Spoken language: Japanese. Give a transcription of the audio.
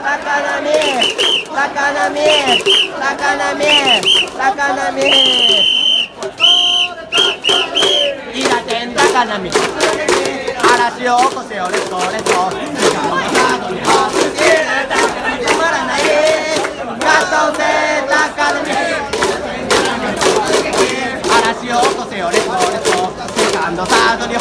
いだてん高波嵐を起こせよレッツゴーレッツゴー止まらないガトセ高波嵐を起こせよレッツゴーレッツゴーセカンドサードに